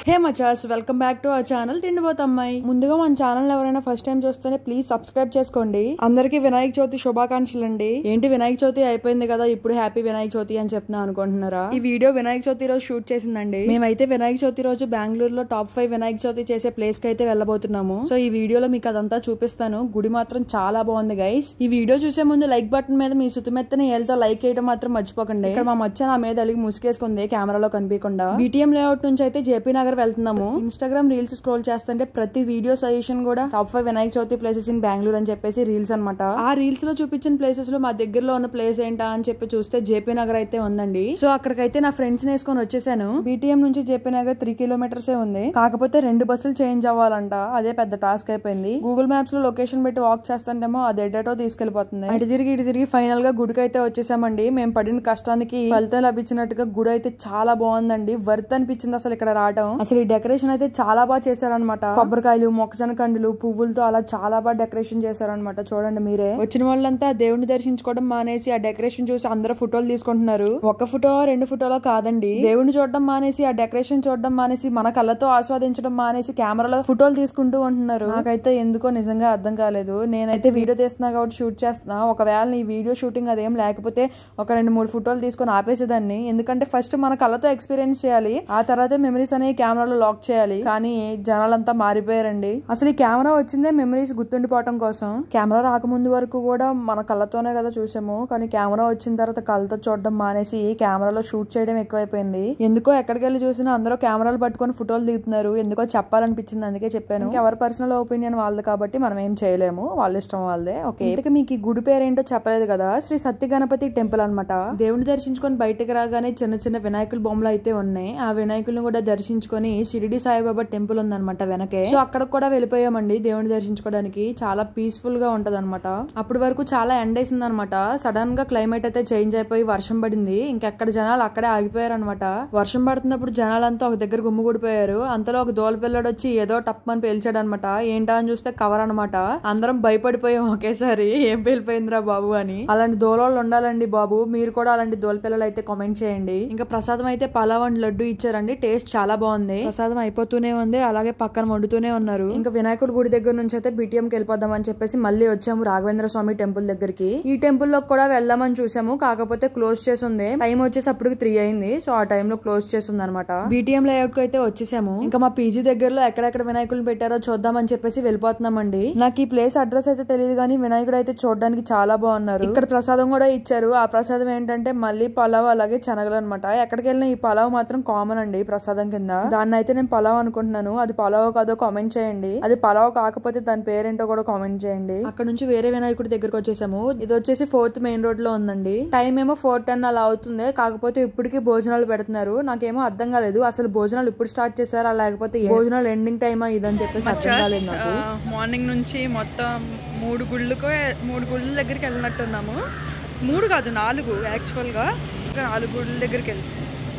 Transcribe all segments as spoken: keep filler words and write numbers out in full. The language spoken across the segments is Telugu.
హే మచాస్, welcome back to our channel Tindipotammayi. ముందుగా మన ఛానల్ ఎవరైనా ఫస్ట్ టైం చూస్తేనే ప్లీజ్ సబ్స్క్రైబ్ చేసుకోండి. అందరికి వినాయక చవితి శుభాకాంక్షలు అండి. ఏంటి వినాయక చవితి అయిపోయింది కదా, ఇప్పుడు హ్యాపీ వినాయక చవితి అని చెప్తున్నా అనుకుంటున్నారా? ఈ వీడియో వినాయక చవితి రోజు షూట్ చేసిందండి. మేమైతే వినాయక చవితి రోజు బెంగళూరులో టాప్ ఫైవ్ వినాయక చవితి చేసే ప్లేస్ కి అయితే వెళ్ళబోతున్నాము. సో ఈ వీడియోలో మీకు అదంతా చూపిస్తాను. గుడి మాత్రం చాలా బాగుంది గైస్. ఈ వీడియో చూసే ముందు లైక్ బటన్ మీద మీ సుతిమెత్తని ఏళ్ళతో లైక్ చేయడం మాత్రం మర్చిపోకండి. ఇక్కడ మా మచ్చ నా మీద అలిగి ముసుకేసుకుంది కెమెరాలో కనిపించకుండా. బీటీఎం లేఅవుట్ నుంచి అయితే జేపీ నగర్ వెళ్తున్నాము. ఇన్స్టాగ్రామ్ రీల్స్ స్క్రోల్ చేస్తుంటే ప్రతి వీడియో సజెషన్ కూడా top five Vinayaka Chavithi places in Bengaluru అని చెప్పేసి రీల్స్ అనమాట. ఆ రీల్స్ లో చూపించిన ప్లేసెస్ లో మా దగ్గరలో ఉన్న ప్లేస్ ఏంటా అని చెప్పి చూస్తే జేపీ నగర్ అయితే ఉందండి. సో అక్కడికైతే నా ఫ్రెండ్స్ వేసుకొని వచ్చేసాను. బీటీఎం నుంచి జేపీ నగర్ త్రీ కిలోమీటర్స్ ఉంది. కాకపోతే రెండు బస్సులు చేంజ్ అవ్వాలంట. అదే పెద్ద టాస్క్ అయిపోయింది. గూగుల్ మ్యాప్స్ లో లొకేషన్ పెట్టి వాక్ చేస్తుంటేమో అది ఎడటో తీసుకెళ్లిపోతుంది. అటు తిరిగి ఇటు తిరిగి ఫైనల్ గా గుడికి అయితే వచ్చేసామండి. మేము పడిన కష్టానికి ఫలితం లభించినట్టుగా గుడి అయితే చాలా బాగుందండి. వర్త్ అనిపించింది అసలు ఇక్కడ రావడం. అసలు ఈ డెకరేషన్ అయితే చాలా బాగా చేశారనమాట. కొబ్బరికాయలు, మొక్కజొన్న కండులు, పువ్వులతో అలా చాలా బాగా డెకరేషన్ చేశారనమాట. చూడండి మీరే. వచ్చిన వాళ్ళంతా దేవుడిని దర్శించుకోవడం మానేసి ఆ డెకరేషన్ చూసి అందరూ ఫోటోలు తీసుకుంటున్నారు. ఒక ఫోటో రెండు ఫోటోలో కాదండి, దేవుడిని చూడడం మానేసి ఆ డెకరేషన్ చూడడం మానేసి మన కళ్ళతో ఆస్వాదించడం మానేసి కెమెరాలో ఫోటోలు తీసుకుంటూ ఉంటున్నారు. నాకైతే ఎందుకో నిజంగా అర్థం కాలేదు. నేనైతే వీడియో తీస్తున్నా కాబట్టి షూట్ చేస్తున్నా. ఒకవేళ ఈ వీడియో షూటింగ్ అదేం లేకపోతే ఒక రెండు మూడు ఫోటోలు తీసుకొని ఆపేసేదాన్ని. ఎందుకంటే ఫస్ట్ మన కళ్ళతో ఎక్స్పీరియన్స్ చేయాలి, ఆ తర్వాత మెమరీస్ అనేవి కెమెరాలో లాక్ చేయాలి. కానీ జనాలంతా మారిపోయారండి. అసలు ఈ కెమెరా వచ్చిందే మెమరీస్ గుర్తుండిపోవడం కోసం. కెమెరా రాకముందు వరకు కూడా మన కళ్ళతోనే కదా చూసాము. కానీ కెమెరా వచ్చిన తర్వాత కళ్ళతో చూడడం మానేసి కెమెరాలో షూట్ చేయడం ఎక్కువైపోయింది. ఎందుకో ఎక్కడికి వెళ్ళి చూసినా అందరూ కెమెరాలు పట్టుకొని ఫోటోలు దిగుతున్నారు. ఎందుకో చెప్పాలనిపించింది, అందుకే చెప్పాను. ఎవరి పర్సనల్ ఒపీనియన్ వాళ్ళది కాబట్టి మనం ఏం చేయలేము, వాళ్ళ ఇష్టం వాళ్ళదే. ఓకే, ఇంతకు మీకు ఈ గుడి పేరేంటో చెప్పలేదు కదా. శ్రీ సత్య గణపతి టెంపుల్ అనమాట. దేవుని దర్శించుకొని బయటకు రాగానే చిన్న చిన్న వినాయకుల బొమ్మలు అయితే ఉన్నాయి. ఆ వినాయకులను కూడా దర్శించుకొని షిరిడి సాయిబాబా టెంపుల్ ఉందన్నమాట వెనకే. సో అక్కడ కూడా వెళ్ళిపోయామండి దేవుని దర్శించుకోవడానికి. చాలా పీస్ఫుల్ గా ఉంటది అనమాట. అప్పటి వరకు చాలా ఎండ్ వేసింది అనమాట. సడన్ గా క్లైమేట్ అయితే చేంజ్ అయిపోయి వర్షం పడింది. ఇంకెక్కడ జనాలు అక్కడే ఆగిపోయారు అనమాట. వర్షం పడుతున్నప్పుడు జనాలంతా ఒక దగ్గర గుమ్ముగూడిపోయారు. అంతలో ఒక దోల పిల్లడు వచ్చి ఏదో టప్ అని పేల్చాడు అనమాట. ఏంటా అని చూస్తే కవర్ అనమాట. అందరం భయపడిపోయాం ఒకేసారి, ఏం పేలిపోయిందిరా బాబు అని. అలాంటి దోలోళ్ళు ఉండాలండి బాబు. మీరు కూడా అలాంటి దోల పిల్లలు అయితే కామెంట్ చేయండి. ఇంకా ప్రసాదం అయితే పలావ్ అండ్ లడ్డు ఇచ్చారండి. టేస్ట్ చాలా బాగుంది. ప్రసాదం అయిపోతూనే ఉంది, అలాగే పక్కన వండుతూనే ఉన్నారు. ఇంకా వినాయకుడి గుడి దగ్గర నుంచి అయితే బిటిఎం కి వెళ్ళిపోదాం అని చెప్పేసి మళ్ళీ వచ్చాము రాఘవేంద్ర స్వామి టెంపుల్ దగ్గరికి. ఈ టెంపుల్ లో కూడా వెళ్దామని చూసాము, కాకపోతే క్లోజ్ చేసి ఉంది. టైం వచ్చేసి అప్పుడు త్రీ అయింది. సో ఆ టైం లో క్లోజ్ చేసి ఉంది అనమాట. బిటిఎం లేఅవుట్ కు అయితే వచ్చేసాము. ఇంకా మా పీజీ దగ్గరలో ఎక్కడెక్కడ వినాయకులు పెట్టారో చూద్దామని చెప్పేసి వెళ్ళిపోతున్నామండి. నాకు ఈ ప్లేస్ అడ్రస్ అయితే తెలియదు, కానీ వినాయకుడు అయితే చూడడానికి చాలా బాగున్నారు. ఇక్కడ ప్రసాదం కూడా ఇచ్చారు. ఆ ప్రసాదం ఏంటంటే మళ్ళీ పలావ్ అలాగే శనగలు అనమాట. ఎక్కడికి వెళ్ళినా ఈ పలావ్ మాత్రం కామన్ అండి ప్రసాదం కింద. దాన్ని అయితే నేను పలావ్ అనుకుంటున్నాను. అది పలావ్ కాదో కామెంట్ చేయండి. అది పలావ్ కాకపోతే దాని పేరేంటో కూడా కామెంట్ చేయండి. అక్కడ నుంచి వేరే వినాయకుడి దగ్గరకు వచ్చేసాము. ఇది వచ్చేసి ఫోర్త్ మెయిన్ రోడ్ లో ఉందండి. టైం ఏమో ఫోర్ టెన్ అలా అవుతుంది. కాకపోతే ఇప్పటికీ భోజనాలు పెడుతున్నారు. నాకేమో అర్థం కాలేదు, అసలు భోజనాలు ఇప్పుడు స్టార్ట్ చేశారా లేకపోతే భోజనాలు ఎండింగ్ టైమా ఇదని చెప్పేసి అర్థం కాలేదు నాకు. మార్నింగ్ నుంచి మొత్తం మూడు గుళ్ళకో మూడు గుళ్ళ దగ్గరికి వెళ్ళినట్టున్నాము. మూడు కాదు నాలుగు, యాక్చువల్గా నాలుగు గుళ్ళ దగ్గరికి వెళ్ళి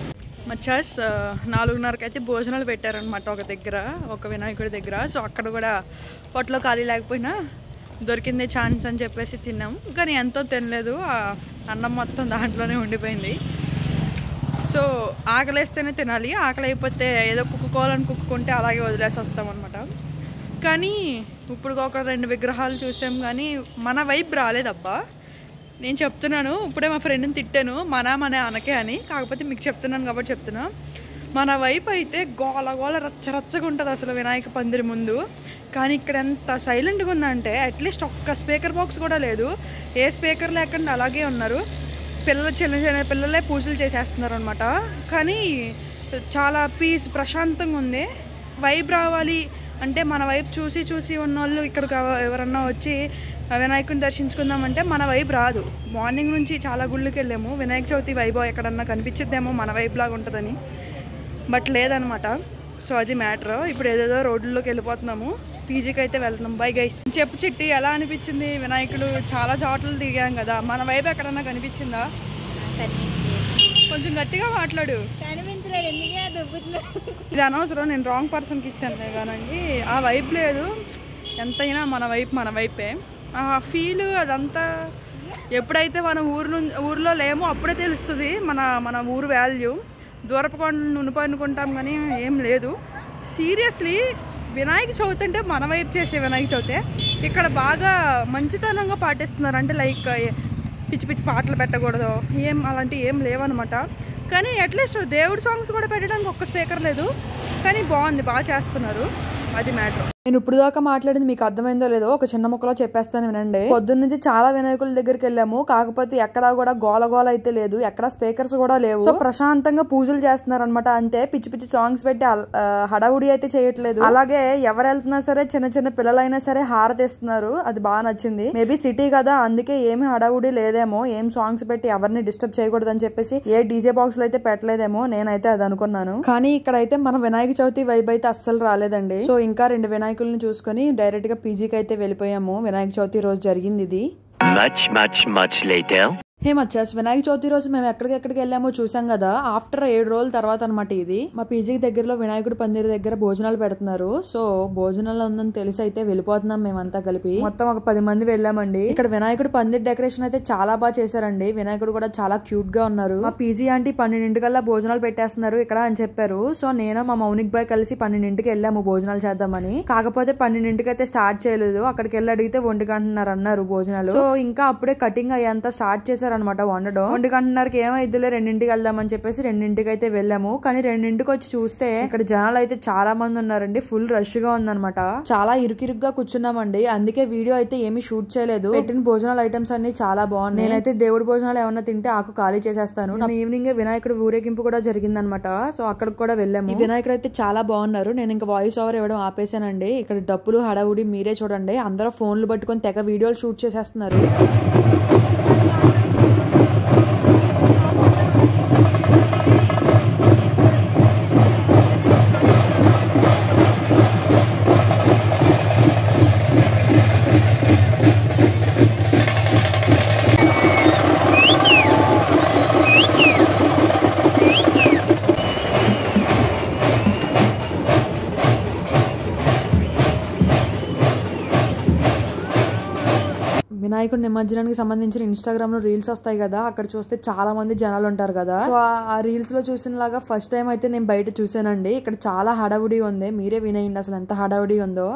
మచ్చాస్ నాలుగున్నరకి అయితే భోజనాలు పెట్టారనమాట ఒక దగ్గర, ఒక వినాయకుడి దగ్గర. సో అక్కడ కూడా పొట్టలో ఖాళీ లేకపోయినా దొరికిందే ఛాన్స్ అని చెప్పేసి తిన్నాం. కానీ ఎంతో తినలేదు, అన్నం మొత్తం దాంట్లోనే ఉండిపోయింది. సో ఆకలేస్తేనే తినాలి, ఆకలి అయిపోతే ఏదో కుక్కుకోవాలని కుక్కుంటే అలాగే వదిలేసి వస్తాం అనమాట. కానీ ఇప్పుడు ఒక రెండు విగ్రహాలు చూసాం, కానీ మన వైపు రాలేదబ్బా. నేను చెప్తున్నాను, ఇప్పుడే మా ఫ్రెండ్ని తిట్టాను మన మన అనకే అని, కాకపోతే మీకు చెప్తున్నాను కాబట్టి చెప్తున్నా. మన వైపు అయితే గోల గోల రచ్చ రచ్చగా ఉంటుంది అసలు వినాయక పందిరి ముందు. కానీ ఇక్కడ ఎంత సైలెంట్గా ఉందంటే అట్లీస్ట్ ఒక్క స్పీకర్ బాక్స్ కూడా లేదు. ఏ స్పీకర్ లేకుండా అలాగే ఉన్నారు. పిల్లలు చిన్న చిన్న పిల్లలే పూజలు చేసేస్తున్నారు అనమాట. కానీ చాలా పీస్ ప్రశాంతంగా ఉంది. వైబ్ రావాలి అంటే మన వైపు చూసి చూసి ఉన్నోళ్ళు ఇక్కడికి ఎవరన్నా వచ్చి వినాయకుడిని దర్శించుకుందామంటే మన వైపు రాదు. మార్నింగ్ నుంచి చాలా గుళ్ళకి వెళ్ళాము. వినాయక చవితి వైభవం ఎక్కడన్నా కనిపించిద్దేమో మన వైపు లాగా ఉంటుందని, బట్ లేదనమాట. సో అది మ్యాటర్. ఇప్పుడు ఏదేదో రోడ్లలోకి వెళ్ళిపోతున్నాము. పీజీకి అయితే వెళ్తున్నాం. Bye guys. చెప్పు చిట్టి, ఎలా అనిపించింది వినాయకుడు? చాలా చోట్ల దిగాం కదా, మన వైపు ఎక్కడన్నా కనిపించిందా? కొంచెం గట్టిగా మాట్లాడు. ఇది అనవసరం, నేను రాంగ్ పర్సన్కి ఇచ్చాను కానండి. ఆ వైపు లేదు, ఎంతైనా మన వైపు మన వైపే. ఆ ఫీల్ అదంతా ఎప్పుడైతే మనం ఊరు నుంచి ఊర్లో లేమో అప్పుడే తెలుస్తుంది మన మన ఊరు వాల్యూ. దూరపు కొండ నునుపు అనుకుంటాం కానీ ఏం లేదు. సీరియస్లీ వినాయక చవితి అంటే మన వైపు చేసే వినాయక చవితి ఇక్కడ బాగా మంచితనంగా పాటిస్తున్నారు. అంటే లైక్ పిచ్చి పిచ్చి పాటలు పెట్టకూడదు ఏం అలాంటివి ఏం లేవన్నమాట. కానీ అట్లీస్ట్ దేవుడి సాంగ్స్ కూడా పెట్టడానికి ఒక్క స్పీకర్ లేదు. కానీ బాగుంది, బాగా చేస్తున్నారు. అది మ్యాటర్. నేను ఇప్పుడు దాకా మాట్లాడింది మీకు అర్థమైందో లేదో ఒక చిన్న ముక్కలో చెప్పేస్తాను వినండి. పొద్దున్న నుంచి చాలా వినాయకుల దగ్గరికి వెళ్ళాము. కాకపోతే ఎక్కడా కూడా గోల గోల అయితే లేదు, ఎక్కడ స్పీకర్స్ కూడా లేవు. సో ప్రశాంతంగా పూజలు చేస్తున్నారు అనమాట. అంతే, పిచ్చి పిచ్చి సాంగ్స్ పెట్టి హడావుడి అయితే చేయట్లేదు. అలాగే ఎవరు వెళ్తున్నా సరే చిన్న చిన్న పిల్లలైనా సరే హారతిస్తున్నారు. అది బాగా నచ్చింది. మేబీ సిటీ కదా, అందుకే ఏమి హడావుడి లేదేమో, ఏం సాంగ్స్ పెట్టి ఎవరిని డిస్టర్బ్ చేయకూడదు అని చెప్పేసి ఏ డీజే బాక్స్ అయితే పెట్టలేదేమో, నేనైతే అది అనుకున్నాను. కానీ ఇక్కడైతే మన వినాయక చవితి వైబ్ అయితే అస్సలు రాలేదండి. సో ఇంకా రెండు వినాయకులను చూసుకొని డైరెక్ట్ గా పీజీకి అయితే వెళ్ళిపోయాము. వినాయక చవితి రోజు జరిగింది ఇది. Much, much, much later. హే మచ్చాస్, వినాయక చవితి రోజు మేము ఎక్కడికెక్కడికి వెళ్ళామో చూసాం కదా. ఆఫ్టర్ ఏడు రోజుల తర్వాత అనమాట ఇది. మా పీజీకి దగ్గరలో వినాయకుడు పందిరి దగ్గర భోజనాలు పెడుతున్నారు. సో భోజనాలు ఉందని తెలిసి అయితే వెళ్ళిపోతున్నాం మేమంతా కలిపి. మొత్తం ఒక పది మంది వెళ్ళామండి. ఇక్కడ వినాయకుడు పందిరి డెకరేషన్ అయితే చాలా బాగా చేశారండి. వినాయకుడు కూడా చాలా క్యూట్ గా ఉన్నారు. మా పీజీ ఆంటీ పన్నెండింటికల్లా భోజనాలు పెట్టేస్తున్నారు ఇక్కడ అని చెప్పారు. సో నేను మా మౌనిక్ బాయ్ కలిసి పన్నెండింటికి వెళ్ళాము భోజనాలు చేద్దామని. కాకపోతే పన్నెండింటికి అయితే స్టార్ట్ చేయలేదు. అక్కడికి వెళ్ళి అడిగితే ఒంటి గంటన్నర అన్నారు భోజనాలు. సో ఇంకా అప్పుడే కటింగ్ అయ్యేంత స్టార్ట్ చేశారు అనమాట వండడం. ఒంటి గంటన్నరకి ఏమైద్దిలే రెండింటికి వెళ్దామని చెప్పేసి రెండింటికి అయితే వెళ్ళాము. కానీ రెండింటికి వచ్చి చూస్తే ఇక్కడ జనాలు అయితే చాలా మంది ఉన్నారండి. ఫుల్ రష్ గా ఉందన్నమాట. చాలా ఇరుకిరుగ్గా కూర్చున్నామండి. అందుకే వీడియో అయితే ఏమీ షూట్ చేయలేదు. పెట్టిన భోజనాల ఐటమ్స్ అన్ని చాలా బాగున్నాయి. నేనైతే దేవుడి భోజనాలు ఏమన్నా తింటే ఆకు ఖాళీ చేసేస్తాను. ఈవినింగ్ వినాయకుడు ఊరేగింపు కూడా జరిగిందనమాట. సో అక్కడికి కూడా వెళ్ళాము. వినాయకుడు అయితే చాలా బాగున్నారు. నేను ఇంకా వాయిస్ ఓవర్ ఇవ్వడం ఆపేసానండి. ఇక్కడ డప్పులు హడావుడి మీరే చూడండి. అందరూ ఫోన్లు పట్టుకొని తెగ వీడియోలు షూట్ చేసేస్తున్నారు. వినాయకుడి నిమజ్జనానికి సంబంధించిన ఇన్స్టాగ్రామ్ లో రీల్స్ వస్తాయి కదా, అక్కడ చూస్తే చాలా మంది జనాలు ఉంటారు కదా. సో ఆ రీల్స్ లో చూసిన లాగా ఫస్ట్ టైం అయితే నేను బయట చూసానండి. ఇక్కడ చాలా హడావుడి ఉంది. మీరే వినేయండి అసలు ఎంత హడావుడి ఉందో.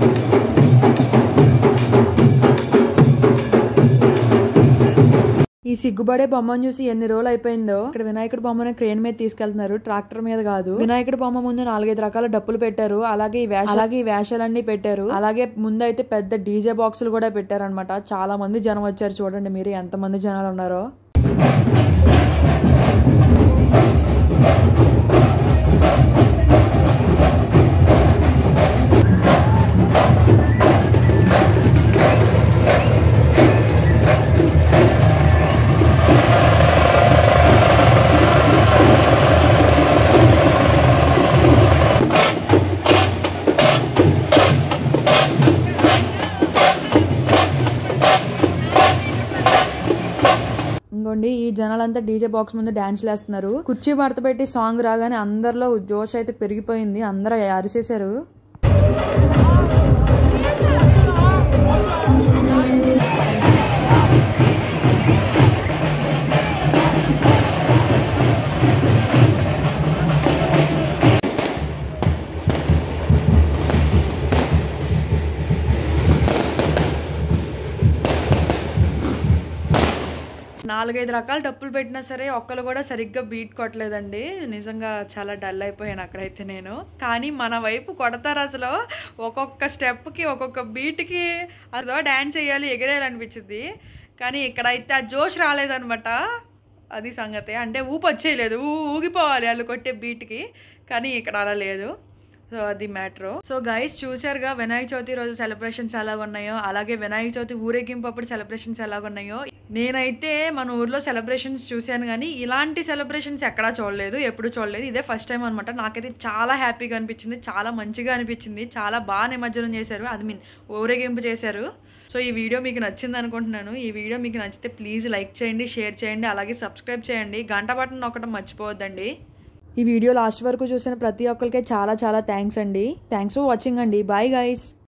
ఈ సిగ్గుబడే బొమ్మను చూసి ఎన్ని రోజులు అయిపోయిందో. ఇక్కడ వినాయకుడి బొమ్మను క్రేన్ మీద తీసుకెళ్తున్నారు, ట్రాక్టర్ మీద కాదు. వినాయకుడి బొమ్మ ముందు నాలుగైదు రకాల డప్పులు పెట్టారు. అలాగే అలాగే ఈ వేషాలన్నీ పెట్టారు. అలాగే ముందు అయితే పెద్ద డీజే బాక్సులు కూడా పెట్టారు అనమాట. చాలా మంది జనం వచ్చారు. చూడండి మీరు ఎంత మంది జనాలు ఉన్నారో. ఇంకోండి ఈ జనాలంతా డీజే బాక్స్ ముందు డాన్స్ వేస్తున్నారు. కుర్చీ మడత పెట్టి సాంగ్ రాగానే అందరిలో జోష్ అయితే పెరిగిపోయింది. అందరూ అరిసేశారు. నాలుగైదు రకాల డప్పులు పెట్టినా సరే ఒక్కరు కూడా సరిగ్గా బీట్ కొట్టలేదండి. నిజంగా చాలా డల్ అయిపోయాను అక్కడైతే నేను. కానీ మన వైపు కొడతారు అసలు. ఒక్కొక్క స్టెప్కి ఒక్కొక్క బీట్కి అదో డ్యాన్స్ చేయాలి, ఎగిరేయాలనిపించింది. కానీ ఇక్కడైతే ఆ జోష్ రాలేదనమాట. అది సంగతి. అంటే ఊపి వచ్చేయలేదు, ఊ ఊగిపోవాలి వాళ్ళు కొట్టే బీట్కి. కానీ ఇక్కడ అలా లేదు. సో అది మ్యాటర్. సో గైస్ చూసారుగా వినాయక చవితి రోజు సెలబ్రేషన్స్ ఎలాగ ఉన్నాయో, అలాగే వినాయక చవితి ఊరేగింపు అప్పుడు సెలబ్రేషన్స్ ఎలాగ ఉన్నాయో. నేనైతే మన ఊర్లో సెలబ్రేషన్స్ చూశాను కానీ ఇలాంటి సెలబ్రేషన్స్ ఎక్కడా చూడలేదు, ఎప్పుడు చూడలేదు. ఇదే ఫస్ట్ టైం అనమాట. నాకైతే చాలా హ్యాపీగా అనిపించింది, చాలా మంచిగా అనిపించింది. చాలా బాగా నిమజ్జనం చేశారు, అది మీన్ ఊరేగింపు చేశారు. సో ఈ వీడియో మీకు నచ్చింది అనుకుంటున్నాను. ఈ వీడియో మీకు నచ్చితే ప్లీజ్ లైక్ చేయండి, షేర్ చేయండి, అలాగే సబ్స్క్రైబ్ చేయండి. గంట బటన్ నొక్కడం మర్చిపోవద్దండి. ఈ వీడియో లాస్ట్ వరకు చూసిన ప్రతి ఒక్కరికి చాలా చాలా థ్యాంక్స్ అండి. థ్యాంక్స్ ఫర్ వాచింగ్ అండి. Bye guys.